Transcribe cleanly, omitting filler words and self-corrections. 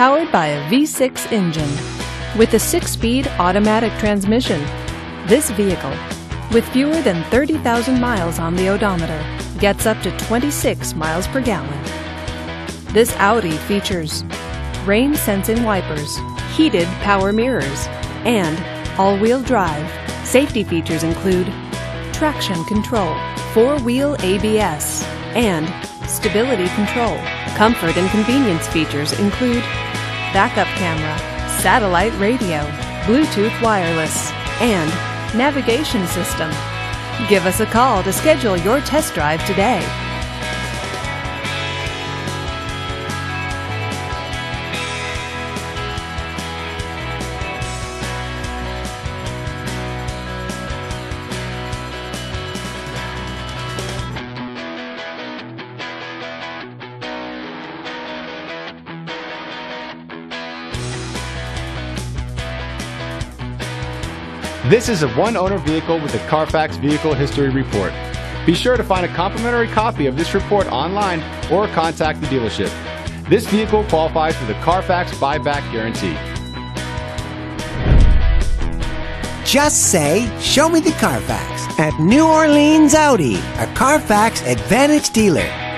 powered by a V6 engine with a 6-speed automatic transmission. This vehicle, with fewer than 30,000 miles on the odometer, gets up to 26 miles per gallon. This Audi features rain-sensing wipers, heated power mirrors, and all-wheel drive. Safety features include traction control, 4-wheel ABS, and stability control. Comfort and convenience features include backup camera, satellite radio, Bluetooth wireless, and navigation system. Give us a call to schedule your test drive today. This is a one-owner vehicle with a Carfax Vehicle History Report. Be sure to find a complimentary copy of this report online or contact the dealership. This vehicle qualifies for the Carfax Buyback Guarantee. Just say, "Show me the Carfax" at New Orleans Audi, a Carfax Advantage dealer.